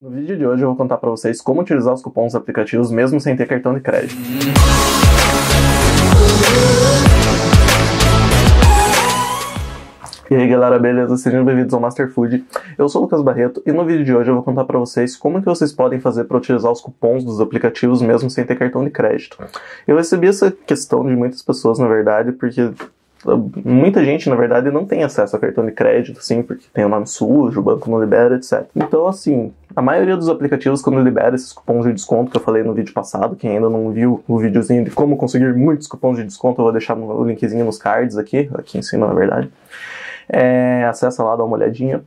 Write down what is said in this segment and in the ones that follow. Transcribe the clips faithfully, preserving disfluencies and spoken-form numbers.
No vídeo de hoje eu vou contar pra vocês como utilizar os cupons dos aplicativos mesmo sem ter cartão de crédito. E aí galera, beleza? Sejam bem-vindos ao Master Food. Eu sou o Lucas Barreto e no vídeo de hoje eu vou contar pra vocês como que vocês podem fazer para utilizar os cupons dos aplicativos mesmo sem ter cartão de crédito. Eu recebi essa questão de muitas pessoas, na verdade, porque muita gente, na verdade, não tem acesso a cartão de crédito, assim, porque tem o nome sujo, o banco não libera, etcétera. Então, assim, a maioria dos aplicativos, quando libera esses cupons de desconto que eu falei no vídeo passado, quem ainda não viu o videozinho de como conseguir muitos cupons de desconto, eu vou deixar o linkzinho nos cards aqui, aqui em cima, na verdade. É, acessa lá, dá uma olhadinha.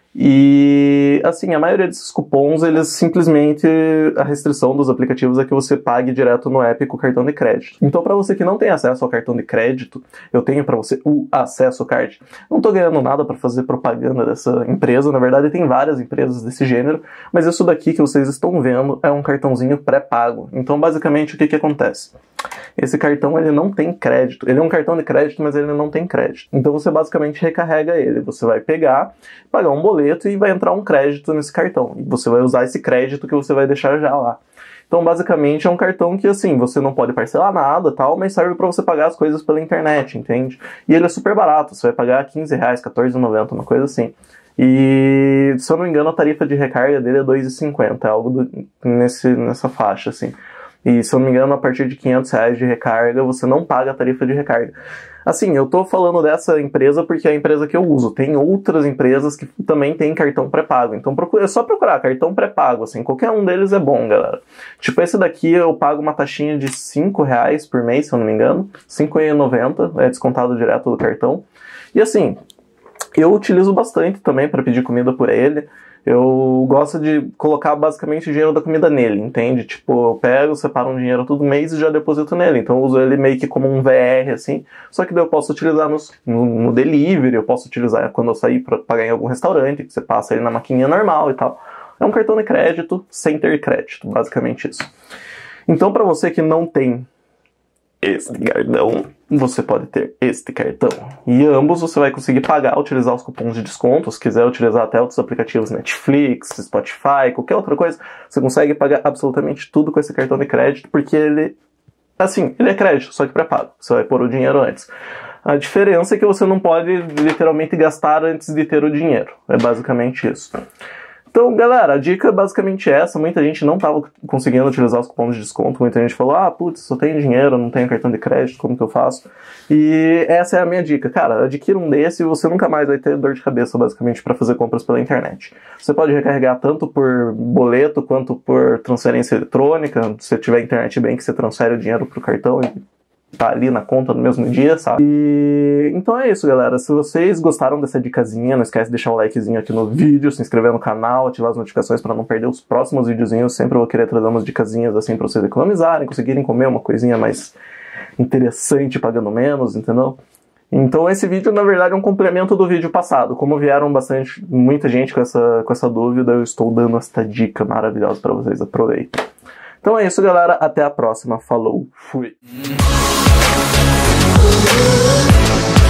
E, assim, a maioria desses cupons, eles simplesmente, a restrição dos aplicativos é que você pague direto no app com o cartão de crédito. Então, para você que não tem acesso ao cartão de crédito, eu tenho para você o Acesso Card. Não tô ganhando nada para fazer propaganda dessa empresa, na verdade tem várias empresas desse gênero, mas isso daqui que vocês estão vendo é um cartãozinho pré-pago. Então, basicamente, o que que acontece? Esse cartão, ele não tem crédito. Ele é um cartão de crédito, mas ele não tem crédito. Então, você basicamente recarrega ele. Você vai pegar, pagar um boleto e vai entrar um crédito nesse cartão. E você vai usar esse crédito que você vai deixar já lá. Então, basicamente, é um cartão que, assim, você não pode parcelar nada, tal, mas serve para você pagar as coisas pela internet, entende? E ele é super barato. Você vai pagar quinze reais, quatorze reais e noventa centavos, uma coisa assim. E, se eu não me engano, a tarifa de recarga dele é dois reais e cinquenta centavos. É algo do, nesse, nessa faixa, assim. E, se eu não me engano, a partir de quinhentos reais de recarga, você não paga a tarifa de recarga. Assim, eu tô falando dessa empresa porque é a empresa que eu uso. Tem outras empresas que também tem cartão pré-pago. Então, procura, é só procurar cartão pré-pago, assim. Qualquer um deles é bom, galera. Tipo, esse daqui eu pago uma taxinha de cinco reais por mês, se eu não me engano. cinco reais e noventa centavos, é descontado direto do cartão. E, assim, eu utilizo bastante também para pedir comida por ele. Eu gosto de colocar basicamente o dinheiro da comida nele, entende? Tipo, eu pego, separo um dinheiro todo mês e já deposito nele. Então eu uso ele meio que como um V R, assim. Só que daí eu posso utilizar nos, no, no delivery, eu posso utilizar quando eu sair pra pagar em algum restaurante, que você passa ele na maquininha normal e tal. É um cartão de crédito sem ter crédito, basicamente isso. Então, pra você que não tem este cartão, você pode ter este cartão. E ambos você vai conseguir pagar, utilizar os cupons de desconto. Se quiser utilizar até outros aplicativos, Netflix, Spotify, qualquer outra coisa, você consegue pagar absolutamente tudo com esse cartão de crédito, porque ele, assim, ele é crédito, só que pré-pago. Você vai pôr o dinheiro antes. A diferença é que você não pode literalmente gastar antes de ter o dinheiro. É basicamente isso. Então, galera, a dica é basicamente essa. Muita gente não estava conseguindo utilizar os cupons de desconto. Muita gente falou, ah, putz, só tenho dinheiro, não tenho cartão de crédito, como que eu faço? E essa é a minha dica. Cara, adquira um desse e você nunca mais vai ter dor de cabeça, basicamente, para fazer compras pela internet. Você pode recarregar tanto por boleto quanto por transferência eletrônica. Se tiver internet bem, que você transfere o dinheiro pro cartão e tá ali na conta no mesmo dia, sabe? E então é isso, galera. Se vocês gostaram dessa dicasinha, não esquece de deixar o likezinho aqui no vídeo, se inscrever no canal, ativar as notificações para não perder os próximos videozinhos. Sempre vou querer trazer umas dicasinhas assim para vocês economizarem, conseguirem comer uma coisinha mais interessante pagando menos, entendeu? Então esse vídeo, na verdade, é um complemento do vídeo passado. Como vieram bastante, muita gente com essa, com essa dúvida, eu estou dando esta dica maravilhosa para vocês. Aproveitem. Então é isso, galera. Até a próxima. Falou. Fui.